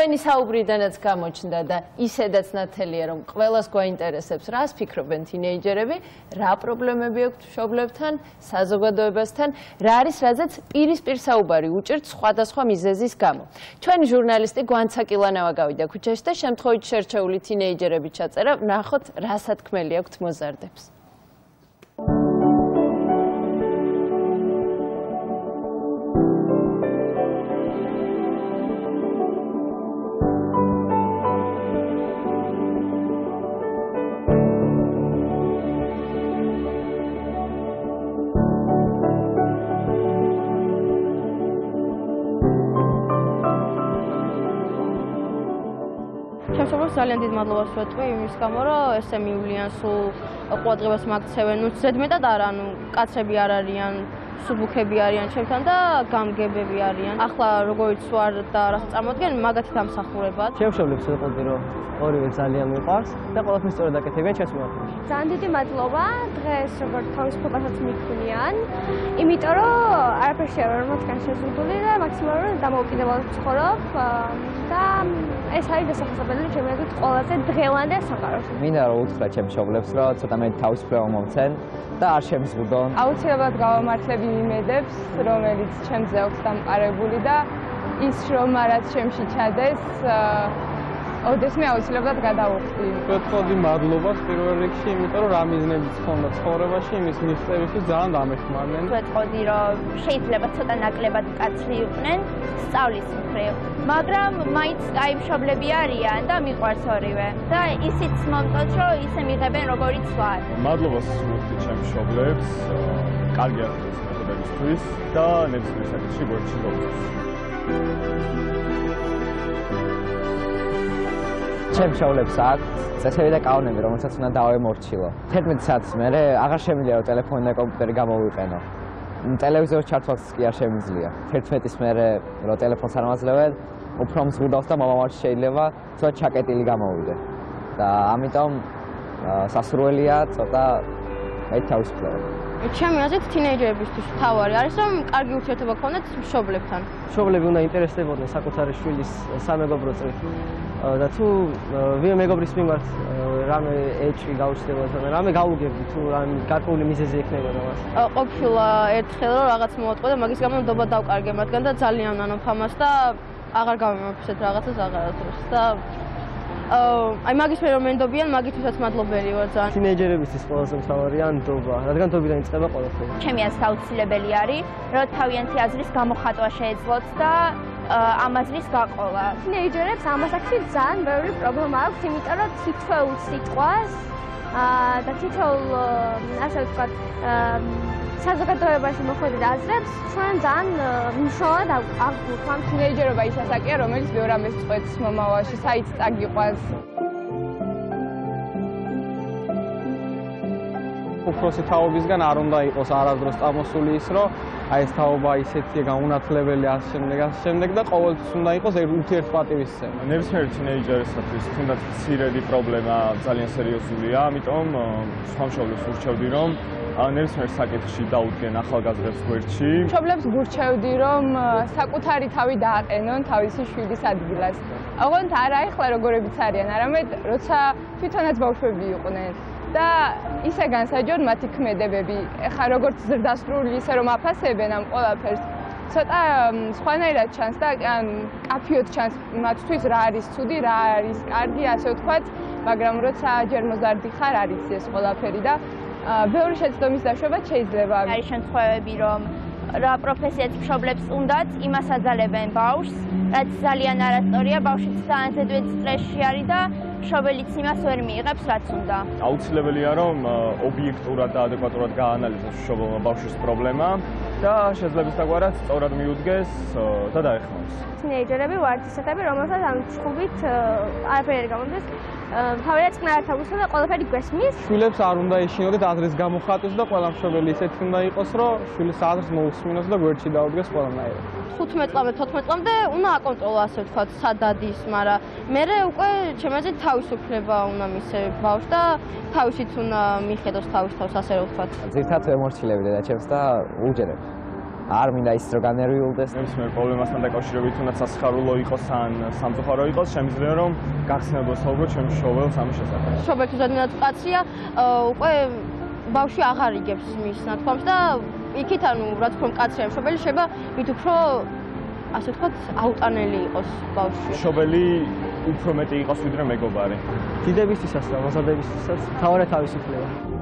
ჩვენი საუბრიდანაც გამოჩნდა და ისედაც ნათელია, რომ ყველას გვაინტერესებს, რას ფიქრობენ თინეიჯერები, რა პრობლემები აქვთ მშობლებთან, საზოგადოებასთან, რა არის, რაზეც პირისპირ საუბარი უჭირთ სხვადასხვა მიზეზის გამო. ჩვენი ჟურნალისტი გვანცაკილანავა გავიდა ქუჩაში და შემთხვევით შერჩეული თინეიჯერები ჩაწერა, ვნახოთ, რა სათქმელი აქვთ მოზარდებს. ძალიან დიდ მადლობას ვეთქვი იმის გამო, რომ ესე მივლიან სულ ყურადღებას მაგცევენ, ზედმეტად არა, კაცები არ არიან, სუბუქები არიან ჩემთან და გამგებები არიან. ახლა როგორც ვარ და რა წარმოდგენ, მაგათი დამსახურებად. შემშობლებს ვეყოდი, რომ ორივე ძალიან მიყვარს და ყველაფერს სწორად აკეთებიან ჩემს მიმართულებით. ძალიან დიდი მადლობა დღეს როგორც თავისუფლებასაც მიქვნიან, იმიტომ რომ არაფერში არ ვარ მათგან შეზღუდული და მაქსიმალურად დამოუკიდებლად ვცხოვრობ და ეს არის დასახასებელი ჩემი აზრით ყველაზე დღევანდელ სამყაროში. მინდა რომ უთხრა ჩემს მშობლებს, რომ ცოტა მე თავისუფლება მომცენ და არ შემიზღუდონ. აუცილებლად გავამართლებ იმედებს, რომელიც ჩემზე აქვს დამყარებული და ის რომ რაც ჩემში ჩადეს, ოდესმე აუცილებლად გადავუხდი. ვეთქვი მადლობას პირველ რიგში, იმიტომ რომ რა მიზნებიც ჰქონდა ცხოვრებაში, იმის მიღწევისთვის ძალიან დამეხმარნენ. ვეთქვი, რომ შეიძლება ცოტა ნაკლებად მკაცრი იყვნენ სწავლის მხრივ, მაგრამ მაინც კაი მშობლები არიან და მიყვარს ორივე. და ისიც მომწონთ, რომ ისე მიღებენ როგორიც ვარ. მადლობას ვუხდი ჩემს მშობლებს, კარგი აზრის მეთოდებისთვის და ნებისმიერ საკითხში გვერდში მოვიდეს. ჩემს მშობლებს აქვთ წესები და კანონები, რომელსაც უნდა დავემორჩილო. 11 საათს მერე აღარ შემიძლია რომ ტელეფონი და კომპიუტერი გამოვიყენო. ტელევიზორს ჩართვაც კი არ შემიძლია. 11-ის მერე რომ ტელეფონს არ მაძლევენ, უფრო მზღუდავს და მომავალში შეიძლება ცოტა ჩაკეტილი გამოვიდე. და ამიტომ სასურველია ცოტა თავისუფლება. ჩემი აზრით თინეიჯერებისთვის მთავარი არის, რომ კარგი ურთიერთობა გქონდეთ მშობლებთან. მშობლები უნდა ინტერესდებოდნენ საკუთარი შვილის სამეგობრო წრით. და თუ ვინმე მეგობრის მიმართ რამე ეჭვი გაუჩნდებოდა, რამე გაუგებდი, თუ რამე გარკვეული მიზეზი ექნებოდა მას. ყოფილა ერთხელ რომ რაღაც მოვატყო და მაგის გამო ნდობა დავკარგე მათგან და ძალიან ვანობ ამას და აღარ გავიმეფისეთ რაღაცას აღარასდროს და აი მაგის მე რომ მენდობიან, მაგითვისაც მადლობელი ვარ ძალიან. თინეიჯერებისთვის ყველაზე მთავარია ნდობა, რადგან ნდობიდან იწყება ყველაფერი. ჩემი აზრით აუცილებელი არის, რომ თავიანთი აზრის გამოხატვა შეეძლოთ და ამ აზრის გაყოლა. თინეიჯერებს ამ ასაკში ძალიან ბევრი პრობლემა აქვს, იმიტომ რომ თითოეულ სიტყვას და თითოეულ ასე ვთქვათ საზოგადოებაში მოხვედრილ აზრებს ჩვენ ძალიან მნიშვნელოვნად აღვქვამ. თინეიჯერობა ის ასაკია, რომელიც ბევრ ამას წყვეტს მომავალში, საით წაგიყვანს. უფროსი თაობისგან არ უნდა იყოს არასდროს წამოსული ის, რომ აი ეს თაობა ისეთია გაუნათლებელი ასე შემდეგ და ყოველთვის უნდა იყოს ურთიერთპატივისცემა. ნებისმიერ თინეიჯერისათვის თუნდაც მცირედი პრობლემა ძალიან სერიოზულია, ამიტომ სხვა მშობლებს ვურჩევდი, რომ ნებისმიერ საკითხში დაუდგენ ახალგაზრდებს გვერდში. მშობლებს ვურჩევდი, რომ საკუთარი თავი დააყენონ თავისი შვილის ადგილას. ოღონდ არა ეხლა როგორებიც არიან, არამედ როცა თვითონაც ბავშვები იყვნენ. და ისე განსაჯონ მათი ქმედებები. ეხლა როგორც ზრდასრული, ისე რომ აფასებენ ამ ყველაფერს, ცოტა სხვანაირად ჩანს და კაფიოდ ჩანს მათთვის რა არის ცუდი, რა არის კარგი, ასე ვთქვათ, მაგრამ როცა ჯერ მოზარდი ხარ, არ იცი ეს ყველაფერი და ბევრი შეცდომის დაშვებაც შეიძლება. არის შემთხვევები, რომ რა პროფესიაც მშობლებს უნდათ, იმას აძალებენ ბავშვს, რაც ძალიან არასწორია, ბავშვიც ძალიან ზედვეტ სტრესში არის და მშობელიც იმას ვერ მიიღებს, რაც უნდა. აუცილებელია, რომ ობიექტურად და ადეკვატურად გაანალიზოს მშობელმა ბავშვის პრობლემა და შესაძლებისდაგვარად სწორად მიუდგეს და დაეხმაროს. თინეიჯერები ვართ ისეთები, რომელსაც ამ ჩხუბით არაფერი გამოდის. თავია წყნარად აგვისვა და ყველაფერი გვესმის. შვილებს არ უნდა ეშინოდეთ აზრის გამოხატვის და ყველა მშობელი ისეთი უნდა იყოს, რომ შვილის აზრს მოусმინოს და გვერდში დაუდგეს ყველანაირად. 15 წლამდე, 14 წლამდე უნდა აკონტროლო ასე ვთქვათ, სადადის, მაგრამ მერე უკვე ჩემი აზრით თავისუფლება უნდა მისცეს ბავშვს და თავისით უნდა მიხედოს თავის თავს ასე რომ ვთქვათ. ძირითადად ემორჩილები დედაჩემს და უჯერებ. არ მინდა ის რომ განერვიულდეს. ნებისმიერ პრობლემასთან დაკავშირებით, თუნდაც სასიხარულო იყოს ან სამწუხარო იყოს, შემიძლია რომ გახსნილდეს ალბათ ჩემს მშობელს ამის შესახებ. მშობელი ზოგადად კაცია, უკვე ბავშვი აღარ იგებს მის ნათქვამს და იქით ანუ რაც უფრო მკაცრია მშობელი შეიძლება მით უფრო ასე ვთქვათ აუტანელი იყოს ბავშვი. მშობელი უფრო მეტი იყოს ვიდრე მეგობარი. დიდებისთვისაც და მოზარდებისთვისაც მთავარი თავისუფლება.